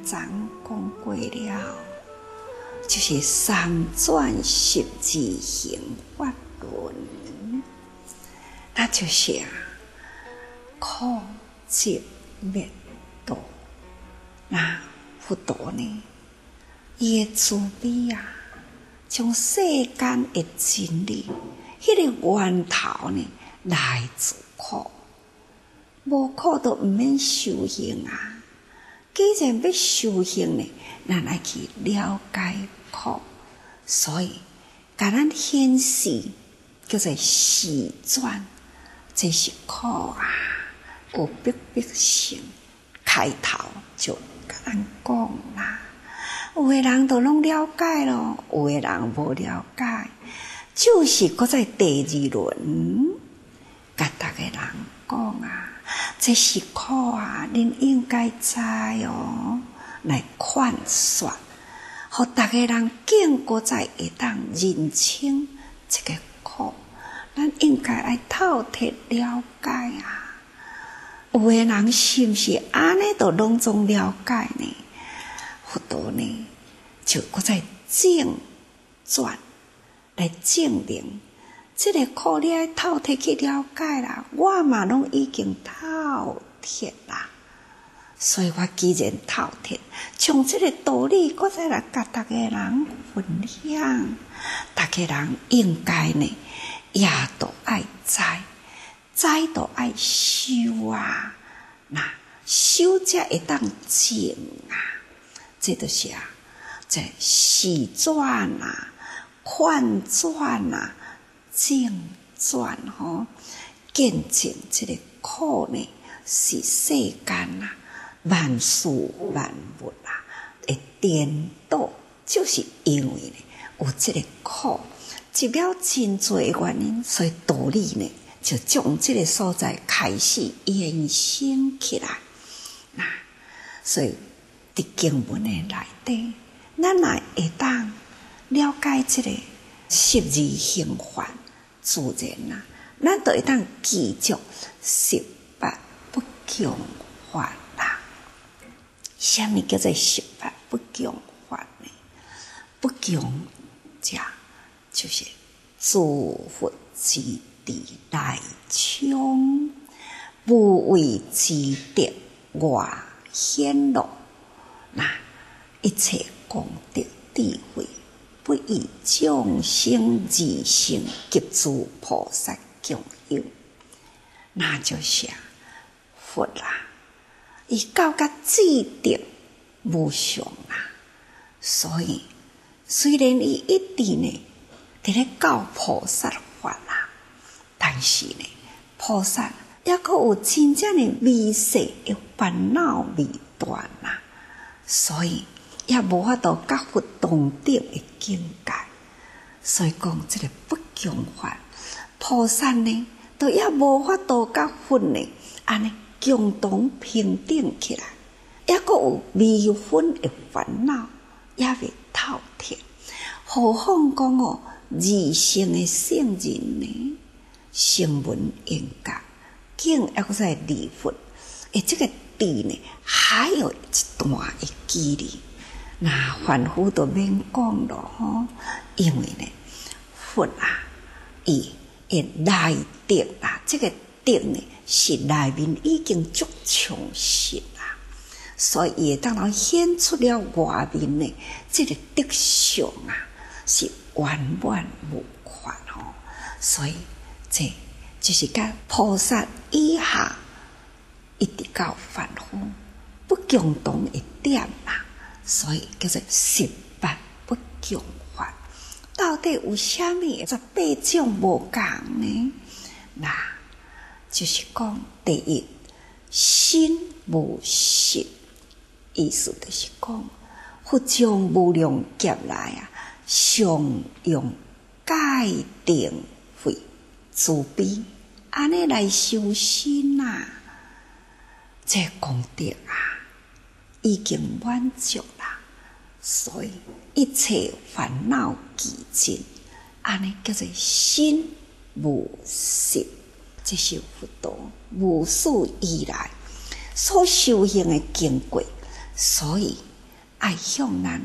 章讲过了，就是三转十字行法轮，那就是苦集灭道。那佛陀呢，伊的慈悲啊，从世间的真理，迄个源头呢，来自苦。无苦都毋免修行啊！既然要修行呢，咱爱去了解苦，所以甲咱显示叫做示转，这是苦啊，有逼迫性。开头就甲咱讲啦，有的人都拢了解咯，有的人无了解，就是搁在第二轮，甲逐个人讲啊。这是苦啊，恁应该知哦，来劝说，互逐个人经过才会当认清这个苦，咱应该爱透彻了解啊。有的人是毋是安尼都拢总了解呢？佛陀呢，就搁再正转来证明。这个苦你爱透彻去了解啦，我嘛拢已经透彻啦，所以我既然透彻，从这个道理，我再来甲逐个人分享，逐个人应该呢，也都爱知，知都爱修啊，那修才会当证啊，这就是啊，这示转啊，劝转啊。正转见证这个苦呢，是世间啊万事万物啊的颠倒，就是因为呢有这个苦，一了真多的原因，所以道理呢就从这个所在开始延伸起来。那所以伫经文的内底，咱也会当了解这个十字行法。自然啊，咱就会当记住十八不共法啦。什么叫做十八不共法呢？不共者就是自佛之地内充，无为之德外显露。那一切功德智慧。不以众生自性及诸菩萨共有，那就是佛啦。伊到甲智德无上啦，所以虽然伊一直呢伫咧教菩萨法啦，但是呢，菩萨也阁有真正的微细的烦恼未断啦，所以。也无法度甲佛同等的境界，所以讲这个不共法，菩萨呢，都也无法度甲佛呢，安尼共同平等起来，也阁有微分的烦恼，也未透彻。何况讲哦，二乘的圣人呢，声闻缘觉，竟也阁在离佛，这个地呢，还有一段的距离。那凡夫都免讲咯吼，因为呢，佛啊，伊的内德啊，这个德呢是内面已经足充实啦，所以伊会当然显出了外面呢，这个德相啊是圆满无缺吼，所以这就是甲菩萨以下一直到凡夫不共同一点啦。所以叫做十八不共法，到底有啥物18种无共呢？那就是讲第一，心无实，意思就是讲，佛将无量劫来啊，常用戒定慧慈悲，安尼来修心啊，这功德啊。已经满足啦，所以一切烦恼寂尽，安尼叫做心无实。这是佛陀无始以来所修行的经过，所以爱向咱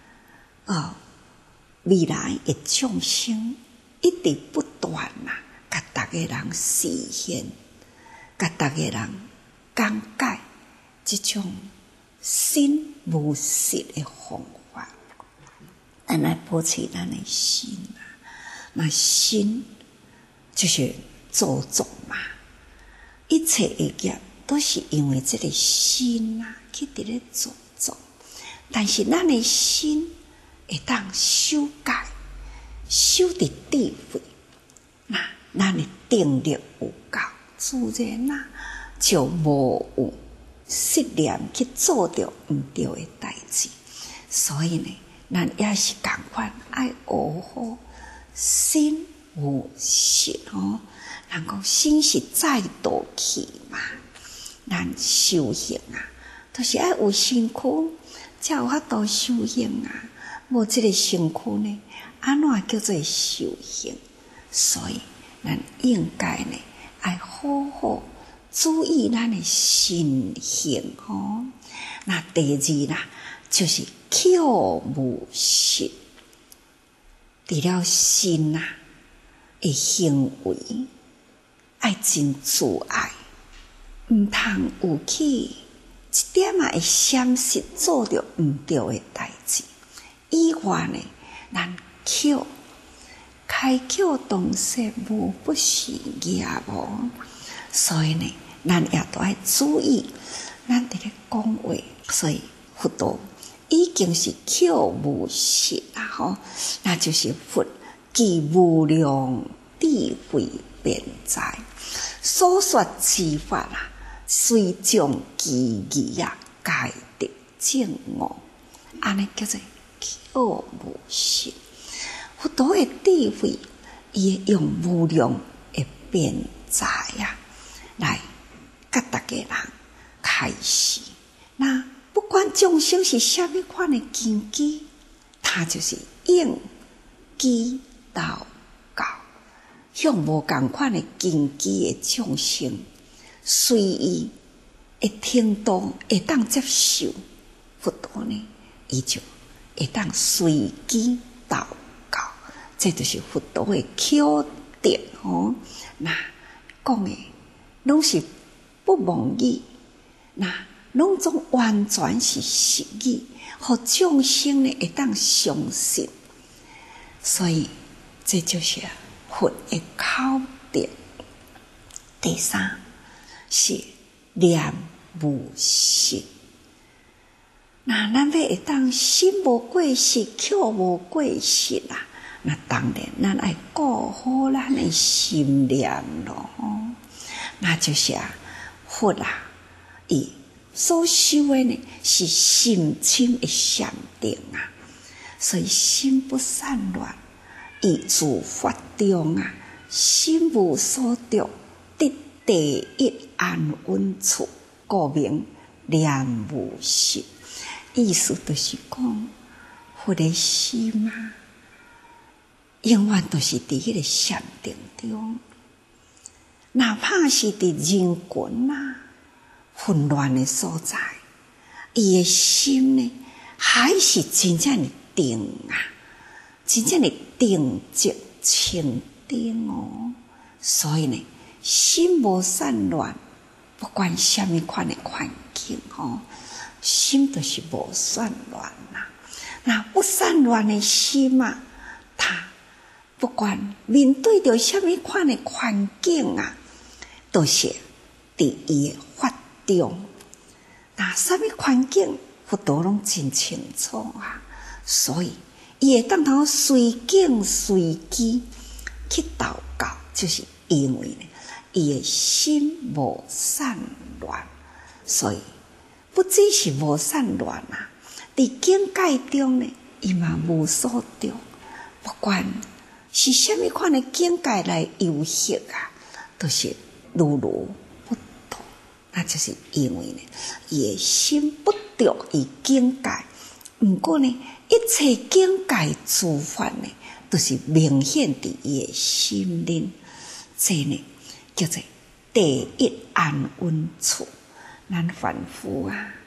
未来的众生一直不断甲大家人实现，甲大家人讲解这种心无实的方法，咱来保持咱的心那心就是做作嘛，一切的业都是因为这个心去伫咧做作，但是咱的心会当修改，修伫智慧，那咱的定力有够，自然就无有失念去做着毋对的代志。所以呢，咱也是共款爱学好心无实人讲心是在道去嘛，咱修行都是爱有身躯，才有法度修行无这个身躯呢，安怎叫做修行？所以咱应该呢，爱好好注意咱的心行那第二就是口无实，除了心的行为爱真自爱，毋通有去一点会闪失做着毋对的代志。以外呢，咱口开口动舌无不是业所以呢，咱也都要注意，咱伫咧讲话，所以佛道已经是口无实那就是佛具无量智慧辩才，所说之法虽将其义界得正悟，安尼叫做口无实。佛道的智慧，伊会用无量的辩才来甲大家人开示。那不管众生是什么款的根基，他就是应机祷告，向无同款的根基的众生，随伊的程度会当接受佛道呢，伊就会当随机祷告。这就是佛道的口德那讲的拢是不妄语，那拢总完全是实语，互众生呢会当相信。所以这就是佛的口德。第三是念无实，那咱要会当心无过失，口无过失那当然咱爱顾好咱的心念咯那就是佛伊所修的呢是心清的禅定所以心不散乱，以自法中心无所着，得第一安稳处，故名念无实。意思就是讲，佛的心永远都是伫迄个禅定中，哪怕是伫人群混乱的所在，伊的心呢还是真正的定真正的定寂清定所以呢，心无散乱，不管什么款的环境心都是无散乱那不散乱的心他不管面对着什么款的环境都是伫伊的法中。那什么环境佛陀拢真清楚所以伊会当头随境随机去祷告，就是因为呢，伊的心无散乱，所以不只是无散乱伫境界中呢，伊嘛无所着。不管是什么款的境界来游戏都是如如不动。那就是因为呢，伊的心不着于境界，不过呢，一切境界诸法呢，都是明显伫伊的心灵。这呢，叫做第一安稳处。咱凡夫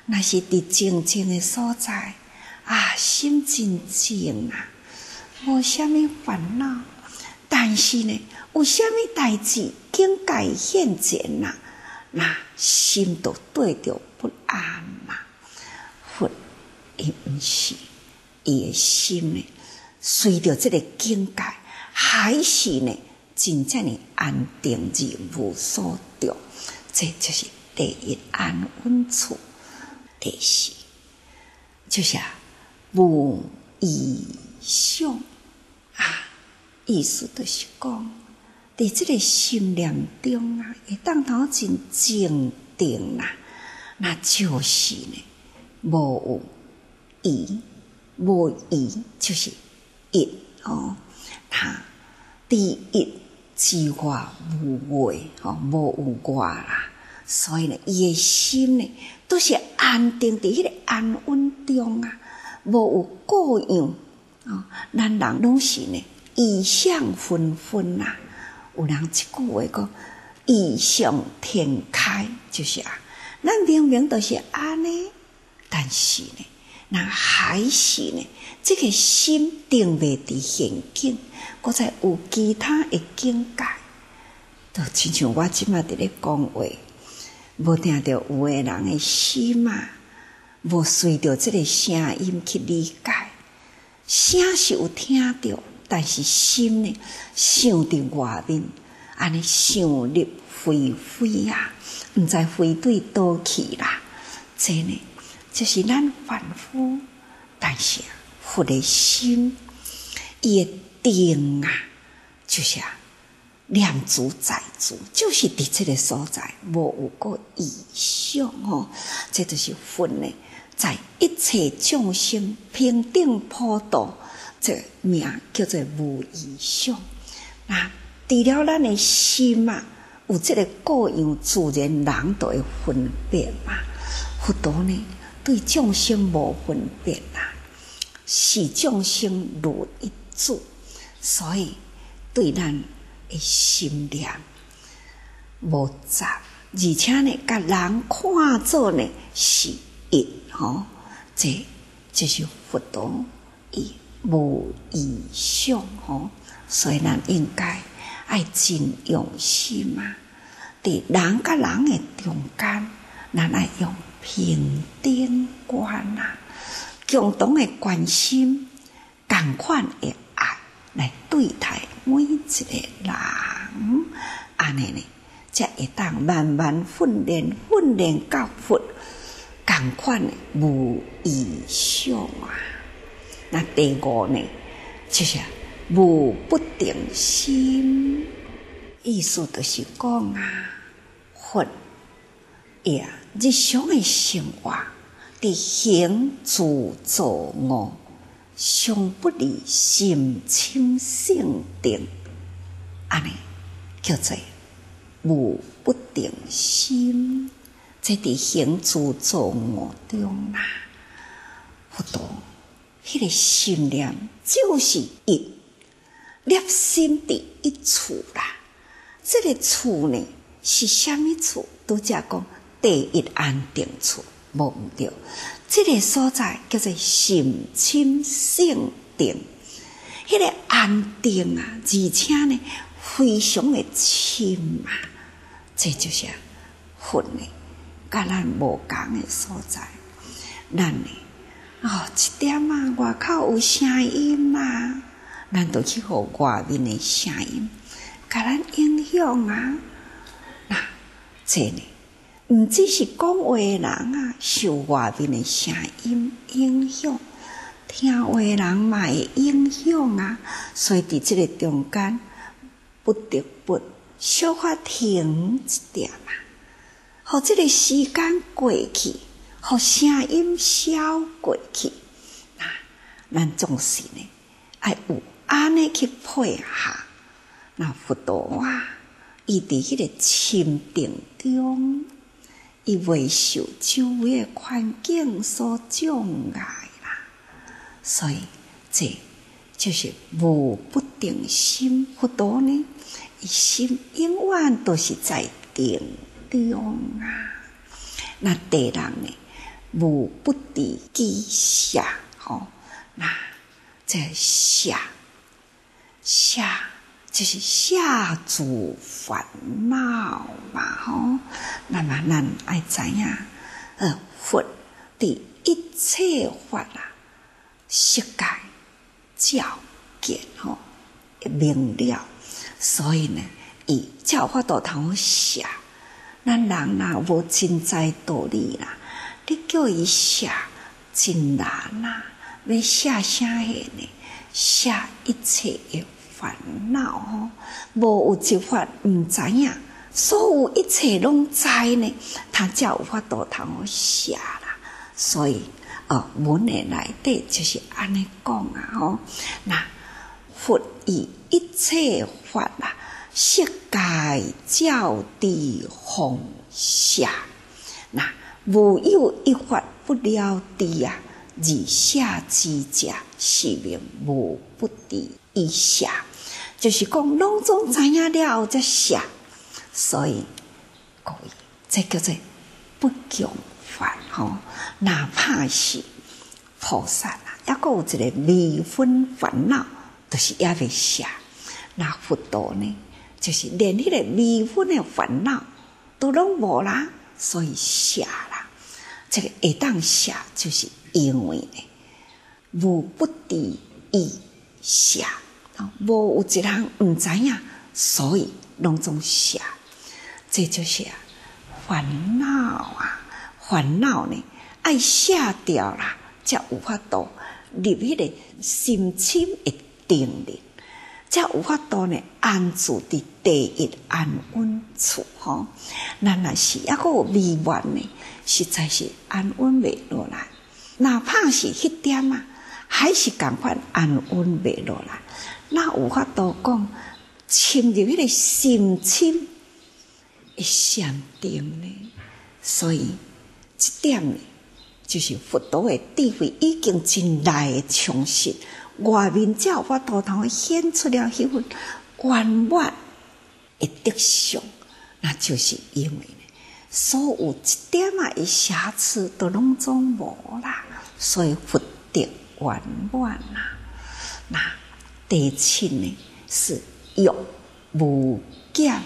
若是伫静静的所在啊，心真静啊，无啥物烦恼。但是呢，有啥物代志境界现前啦，那心就对着不安啦。佛伊毋是，伊的心呢，随着这个境界，还是呢，真正的安定而无所着。这就是第一安稳处。第四，就是无异想啊，意思就是讲，伫这个心念中啊，会当头真静定啦，那就是呢，无有疑，无疑就是一哦，他第一之外无外哦，无有外啦。所以呢，伊的心呢，都是安定伫迄个安稳中啊，无有各样哦。咱人拢是呢，异想纷纷啊。有人一句话讲，异想天开，就是啊，咱明明都是安尼，但是呢，那还是呢，这个心定袂伫现境，搁再有其他的境界，就亲像我即马伫咧讲话。无听到有个人的心啊，无随着这个声音去理解，声是有听到，但是心呢，想伫外面，安尼想入非非啊，毋知飞对倒去啦。这呢，就是咱凡夫，但是佛的心，伊的定啊，就是啊。念足在足，就是伫这个所在，无有个异想哦。这就是佛呢，在一切众生平等普度，这名叫做无异想。那除了咱的心啊，有这个各样，自然人都会分别嘛。佛陀呢，对众生无分别啦，视众生如一主，所以对咱的心念无杂，而且呢，甲人看做呢是一吼，这就是佛陀伊无异想吼，所以咱应该爱真用心嘛。伫人甲人的中间，咱爱用平等观啊，共同的关心，同款的爱来对待每一个人，安尼呢，才会当慢慢训练到佛同款的无异想啊。那第五呢，就是无不定心，意思就是讲啊，佛也日常的生活，伫行住坐卧，常不离心清性定，安尼叫做无不定心。这伫行住坐卧中啦，佛陀迄个心念就是一粒心伫一处啦。这个处呢是啥物处？拄则讲第一安定处，无毋对。这个所在叫做心清性定，迄个安定啊，而且呢非常的深啊。这就是佛呢，甲咱无共的所在。咱呢，一点啊，外口有声音啦，咱就去互外面的声音，甲咱影响啊。那这呢，毋只是讲话的人啊，受外面的声音影响，听话的人嘛会影响啊。所以伫这个中间，不得不小可停一点啊，互这个时间过去，互声音消过去。咱总是呢，爱有安尼去配合。那佛陀啊，伊伫迄个清定中，伊未受周围的环境所障碍啦。所以这就是无不定心。佛陀呢，伊心永远都是在定中啊。那地人呢， 无不敌己下，那这下就是下诸烦恼嘛，那么咱爱知影，佛伫一切法悉界照见明了，所以呢，伊才有法度通写。咱人无真知道理啦，你叫伊写真难啦，要写啥个呢？写一切的烦恼无有一法毋知影，所有一切拢知呢，他才有法度通写啦。所以文的内底就是安尼讲那佛以一切法悉界照知方写，那无有一法不了知而写之者，是名无不知以写。就是讲拢总知影了后才写，所以各位，这叫做不共法哪怕是菩萨还阁有一个微分烦恼，就是也未写。那佛陀呢，就是连迄个微分的烦恼都拢无啦，所以写啦。这个会当写，就是因为呢，无不知以写，无有一人毋知影，所以拢总写。这就是烦恼烦恼呢，爱写掉啦，才有法度入迄个心深的定力，才有法度呢安住伫第一安稳处咱若是还阁有迷惘呢，实在是安稳袂落来。哪怕是迄点还是共款安稳袂落来。哪有法度讲深入迄个心深的禅定呢？所以这点呢，就是佛陀的智慧已经真内的充实，外面才有法度通显出了迄份圆满的德相。那就是因为呢，所有一点的瑕疵都拢总无啦，所以佛德圆满那第七呢是欲无减。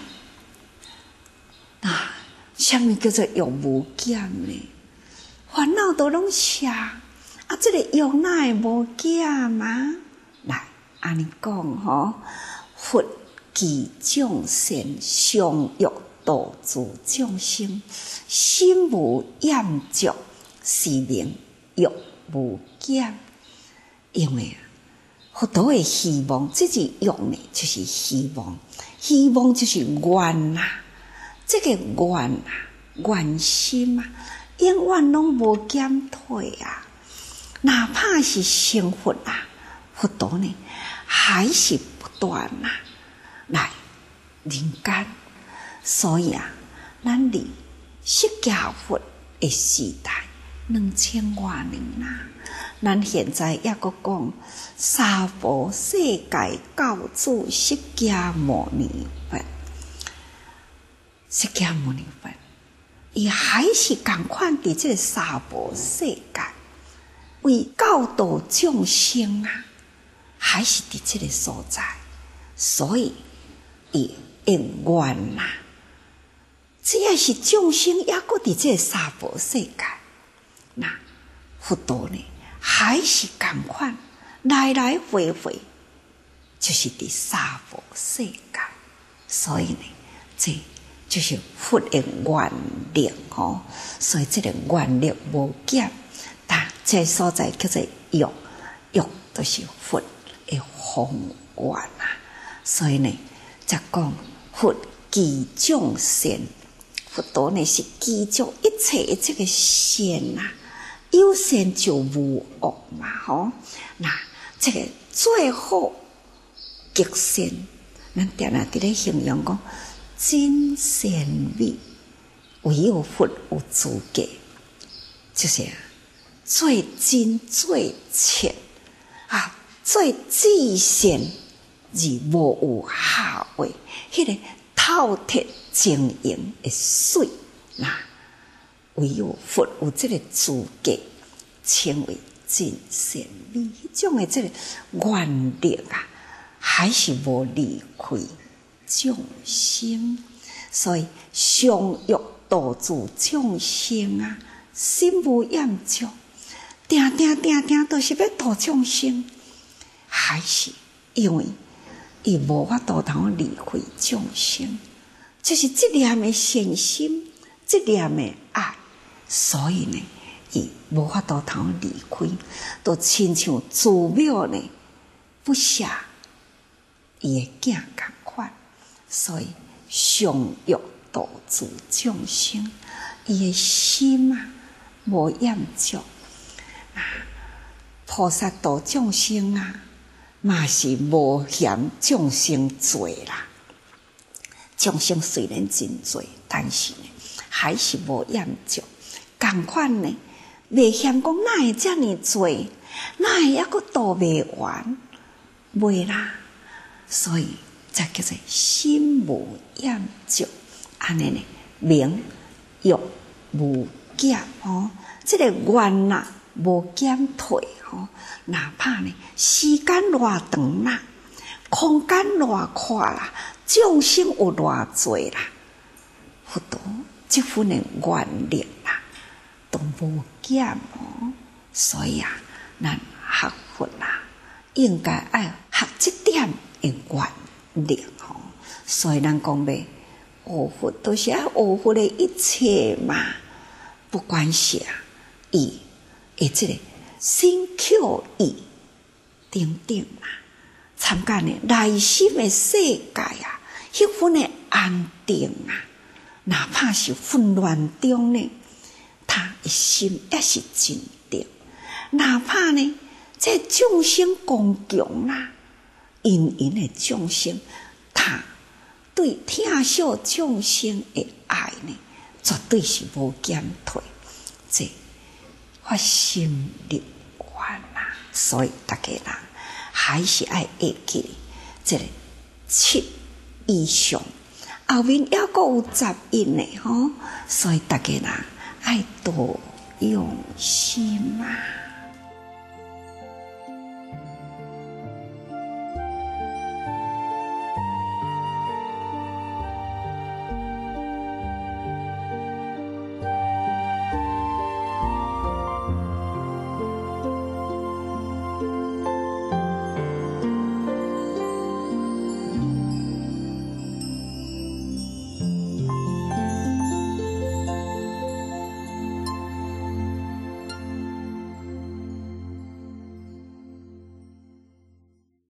什么叫做欲无减呢？烦恼都拢写这个欲哪会无减吗？来，安尼讲佛具众生常欲度诸众生，心无厌足，是名欲无减。因为佛陀的希望，这是欲呢，就是希望，希望就是愿这个愿心永远拢无减退哪怕是成佛佛陀呢，还是不断来人间。所以咱离释迦佛的时代2000多年咱现在也阁讲娑婆世界教主释迦牟尼佛，释迦牟尼佛伊还是同款伫这个娑婆世界为教导众生还是伫这个所在，所以伊会愿只要是众生也阁伫这个娑婆世界，那佛陀呢还是同款来来回回，就是伫娑婆世界。所以呢，这就是佛的愿力所以这个愿力无减。但这所在叫做欲，欲就是佛的方愿所以呢，才讲佛具众生，佛陀呢是具足一切的这个善有善就无恶嘛那这个最好极善，咱定定伫咧形容讲真善美，唯有佛有资格，就是最真最切最至善而无有下位，迄个透彻晶莹的水唯有佛有这个资格称为真善美，迄种的这个愿力啊，还是无离开众生，所以常欲度诸众生啊，心无厌足，定都是要度众生，还是因为伊无法度通离开众生，就是这念的善心，这念的爱，所以呢，伊无法度通离开，都亲像祖庙呢不下伊的囝共款，所以常欲度诸众生，伊的心啊无厌足啊，菩萨度众生啊，嘛是无嫌众生多啦。众生虽然真多，但是呢，还是无厌足。同款呢，袂嫌讲哪会遮尔多，哪会还佫度袂完，袂啦。所以才叫做心无厌足，安尼呢，名欲无减哦。这个愿呐无减退哦，哪怕呢时间偌长啦，空间偌宽啦，众生有偌多啦，佛陀这份的愿力啦，都无减哦。所以啊，咱学佛啦，应该爱学这点的愿力哦。所以咱讲呗，学佛都是爱学佛的一切嘛，不管是啊，伊的这个心口意等等啦，参加呢内心的世界啊，迄份的安定啊，哪怕是混乱中呢，他的心也是真定。哪怕呢，这众生共强啦，因的众生，他对疼惜众生的爱呢，绝对是无减退。这发心立愿啦，所以大家人还是爱会记这个7以上，后面还佫有10因呢吼，所以大家人爱多用心啊。